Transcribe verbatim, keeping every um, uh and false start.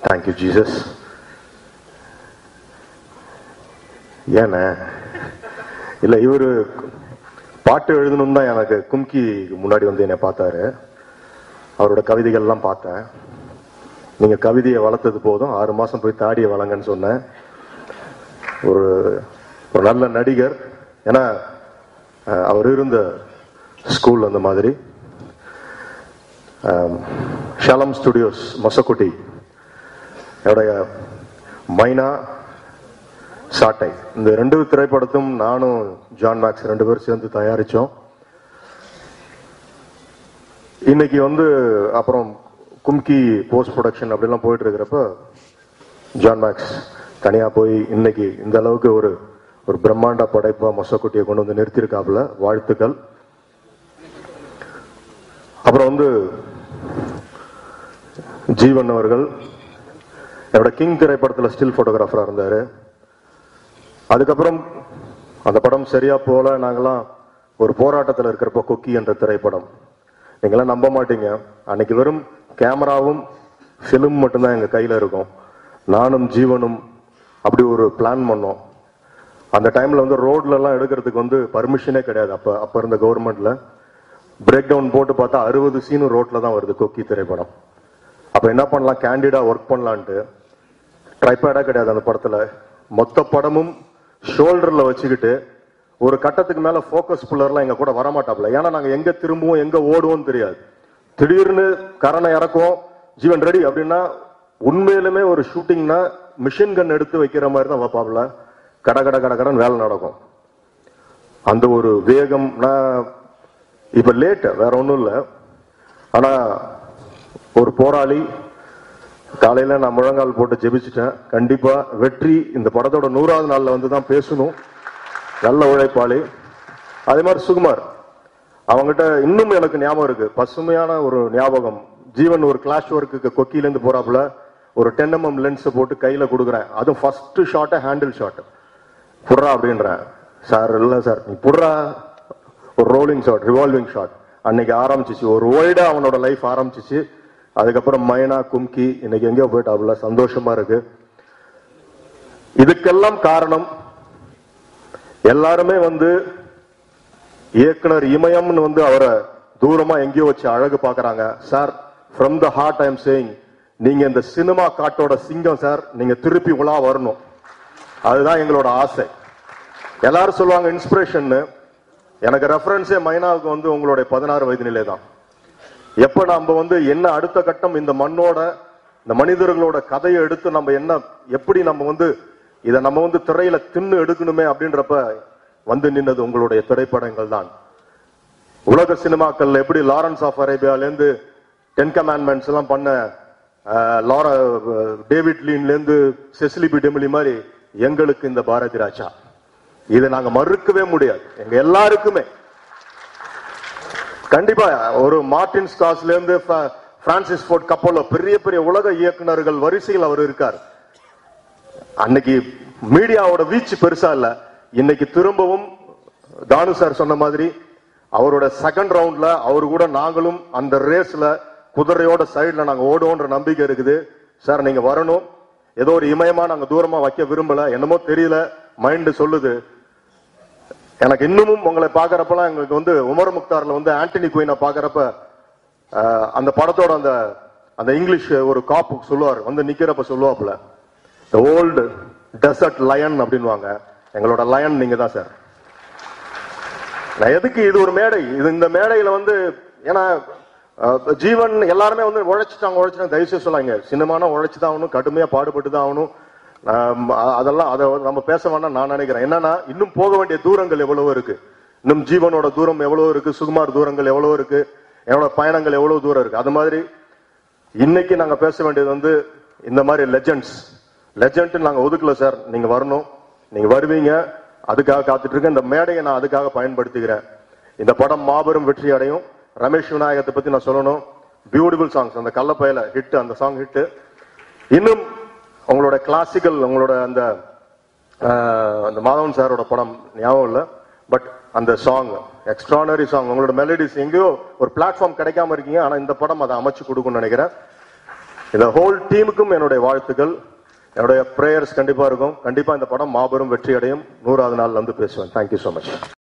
Thank you Jesus. ஏன்னா இல்லை, இவர் பாட்டு எழுதணும் தான் எனக்கு கும்கி முன்னாடி வந்து என்னை பார்த்தாரு. அவரோட கவிதைகள்லாம் பார்த்தேன். நீங்க கவிதையை வளர்த்தது போதும், ஆறு மாசம் போய் தாடியை வளங்கன்னு சொன்னேன். ஒரு ஒரு நல்ல நடிகர். ஏன்னா அவர் இருந்த ஸ்கூல் அந்த மாதிரி. ஷலம் ஸ்டுடியோஸ் மொசக்குட்டி என்னுடைய மைனா சாட்டை, இந்த ரெண்டு திரைப்படத்தும் நானும் ஜான் மேக்ஸ் ரெண்டு பேரும் சேர்ந்து தயாரிச்சோம். இன்னைக்கு வந்து அப்புறம் கும்கி போஸ்ட் ப்ரொடக்ஷன் அப்படிலாம் போயிட்டு இருக்கிறப்ப ஜான் மேக்ஸ் தனியா போய் இன்னைக்கு இந்த அளவுக்கு ஒரு ஒரு பிரம்மாண்ட படைப்பா மொசக்குட்டியை கொண்டு வந்து நிறுத்தியிருக்காப்புல. வாழ்த்துக்கள். அப்புறம் வந்து ஜீவன் அவர்கள் என்னோட கிங் திரைப்படத்தில் ஸ்டில் போட்டோகிராஃபரா இருந்தாரு. அதுக்கப்புறம் அந்த படம் சரியா போல நாங்கெல்லாம் ஒரு போராட்டத்தில் இருக்கிறப்ப கொக்கி என்ற திரைப்படம், நீங்களாம் நம்ப மாட்டீங்க, அன்னைக்கு வெறும் கேமராவும் பிலிம் மட்டும்தான் எங்க கையில இருக்கும். நானும் ஜீவனும் அப்படி ஒரு பிளான் பண்ணோம். அந்த டைம்ல வந்து ரோட்ல எல்லாம் எடுக்கிறதுக்கு வந்து பர்மிஷனே கிடையாது. அப்ப அப்ப இருந்த கவர்மெண்ட்ல பிரேக் டவுன் போட்டு பார்த்தா அறுபது சீனு ரோட்ல தான் வருது கொக்கி திரைப்படம். அப்ப என்ன பண்ணலாம், கேண்டிடா ஒர்க் பண்ணலான்ட்டு ட்ரைபேடா கிடையாது அந்த படத்துல. மொத்த படமும் ஷோல்டர்ல வச்சுக்கிட்டு ஒரு கட்டத்துக்கு மேல போக்கஸ் புல்லர்லாம் எங்க கூட வரமாட்டாப்ல. ஏன்னா நாங்க எங்க திரும்புவோம் எங்க ஓடுவோம் தெரியாது. திடீர்னு கரணை இறக்கும், ஜீவன் ரெடி அப்படின்னா உண்மையிலுமே ஒரு ஷூட்டிங்னா மிஷின் கன் எடுத்து வைக்கிற மாதிரி தான் வைப்பாப்ல. கட கட கட கடன் வேலை நடக்கும். அந்த ஒரு வேகம். நான் இப்ப லேட், வேற ஒன்றும் இல்லை. ஆனா ஒரு போராளி. காலையில நான் முழங்கால் போட்டு ஜெபிச்சுட்டேன். கண்டிப்பா வெற்றி இந்த படத்தோட நூறாவது நாள்ல வந்து தான் பேசணும். நல்ல உழைப்பாளி. அதே மாதிரி சுகுமார், அவங்ககிட்ட இன்னும் எனக்கு ஞாபகம் இருக்கு, பசுமையான ஒரு ஞாபகம். ஜீவன் ஒரு கிளாஷ் ஒர்க்கு கொக்கில இருந்து போறாப்புல, ஒரு டென் எம்எம் லென்ஸ் போட்டு கையில கொடுக்குறேன். அதுவும் ஃபர்ஸ்ட் ஷாட் ஹேண்டில் ஷாட். புட்றா அப்படின்றேன். சார் இல்ல சார் நீ புட்றா. ஒரு ரோலிங் ஷாட், ரிவால்விங் ஷாட். அன்னைக்கு ஆரம்பிச்சிச்சு ஒரு ஒய்டா அவனோட லைஃப் ஆரம்பிச்சிச்சு. அதுக்கப்புறம் மைனா கும்கி இன்னைக்கு எங்கேயோ போயிட்டாப்புல. சந்தோஷமா இருக்கு. இதுக்கெல்லாம் காரணம் எல்லாருமே வந்து இயக்குனர் இமயம்னு வந்து அவரை தூரமா எங்கேயோ வச்சு அழகு பாக்குறாங்க. Sir from the heart I am saying, நீங்க இந்த சினிமா காட்டோட சிங்கம் சார். நீங்க திருப்பி உலா வரணும், அதுதான் எங்களோட ஆசை. எல்லாரும் சொல்லுவாங்க இன்ஸ்பிரேஷன். எனக்கு ரெஃபரன்ஸே மைனாவுக்கு வந்து உங்களுடைய பதினாறு வயது நிலை தான். எப்ப நம்ம வந்து என்ன அடுத்த கட்டம் இந்த மண்ணோட இந்த மனிதர்களோட கதையை எடுத்து நம்ம என்ன எப்படி நம்ம வந்து இதை நம்ம வந்து திரையில தின்னு எடுக்கணுமே அப்படின்றப்ப வந்து நின்னது உங்களுடைய திரைப்படங்கள் தான். உலக சினிமாக்கள் எப்படி லாரன்ஸ் ஆஃப் அரேபியால இருந்து டென் கமாண்ட்மெண்ட்ஸ் எல்லாம் பண்ண லாரா டேவிட் லீன்ல இருந்து செசிலி பி டெமிலி மாதிரி எங்களுக்கு இந்த பாரதி ராஜா, இதை நாங்க மறுக்கவே முடியாது. எங்க எல்லாருக்குமே கண்டிப்பா ஒரு மார்டின் ஸ்கார்ஸ்ல இருந்து பிரான்சிஸ் ஃபோர்ட் கப்போலோ பெரிய பெரிய உலக இயக்குநர்கள் வரிசையில் அவர் இருக்கார். அன்னைக்கு மீடியாவோட வீச்சு பெருசா இல்ல. இன்னைக்கு திரும்பவும் தானு சார் சொன்ன மாதிரி அவரோட செகண்ட் ரவுண்ட்ல அவரு கூட நாங்களும் அந்த ரேஸ்ல குதிரையோட சைட்ல நாங்க ஓடுவோன்ற நம்பிக்கை இருக்குது. சார் நீங்க வரணும். ஏதோ ஒரு இமயமா நாங்க தூரமா வைக்க விரும்பல, என்னமோ தெரியல, மைண்ட் சொல்லுது. எனக்கு இன்னமும் உங்களை பாக்குறப்பெல்லாம் எங்களுக்கு வந்து உமர் முக்தார்ல வந்து ஆண்டனி குயினை பாக்குறப்ப அந்த படத்தோட அந்த அந்த இங்கிலீஷ் ஒரு காப்பு சொல்லுவார், வந்து நிக்கிறப்ப சொல்லுவாப்புல, தி ஓல்டு டெசர்ட் லயன் அப்படின்வாங்க. எங்களோட லயன் நீங்க தான் சார். நான் எதுக்கு இது ஒரு மேடை, இது இந்த மேடையில வந்து ஏன்னா ஜீவன் எல்லாருமே வந்து உழைச்சிட்டாங்க உழைச்சிட்டாங்க தயவுசெய்து சொல்லாங்க. சினிமானா உழைச்சுதான் ஆகணும், கடுமையா பாடுபட்டு தான் ஆகணும். அதெல்லாம் அதை நம்ம பேச வேண்டாம் நான் நினைக்கிறேன். என்னன்னா இன்னும் போக வேண்டிய தூரங்கள் எவ்வளவோ இருக்கு. இன்னும் ஜீவனோட தூரம் எவ்வளவு இருக்கு, சுகுமார் தூரங்கள் எவ்வளவு இருக்கு, என்னோட பயணங்கள் எவ்வளவு தூரம் இருக்கு. அது மாதிரி இன்னைக்கு நாங்க பேச வேண்டியது வந்து இந்த மாதிரி லெஜெண்ட்ஸ். லெஜெண்ட் நாங்க ஒதுக்கல சார், நீங்க வரணும், நீங்க வருவீங்க, அதுக்காக காத்துட்டு இருக்கேன். இந்த மேடையை நான் அதுக்காக பயன்படுத்திக்கிறேன். இந்த படம் மாபெரும் வெற்றி அடையும். ரமேஷ் விநாயகத்தை பத்தி நான் சொல்லணும். பியூட்டிஃபுல் சாங்ஸ், அந்த கள்ளப்பையில ஹிட், அந்த சாங் ஹிட். இன்னும் உங்களோட கிளாசிக்கல், உங்களோட அந்த அந்த மாதவன் சாரோட படம் ஞாபகம் இல்லை, பட் அந்த சாங் எக்ஸ்ட்ரானரி சாங். உங்களோட மெலடிஸ் எங்கேயோ ஒரு பிளாட்ஃபார்ம் கிடைக்காம இருக்கீங்க, ஆனா இந்த படம் அதை அமைச்சு கொடுக்கும்னு நினைக்கிறேன். இந்த ஹோல் டீமுக்கும் என்னுடைய வாழ்த்துக்கள், என்னுடைய பிரேயர்ஸ் கண்டிப்பா இருக்கும். கண்டிப்பா இந்த படம் மாபெரும் வெற்றி அடையும். நூறாவது நாள் வந்து பேசுவேன். Thank you so much.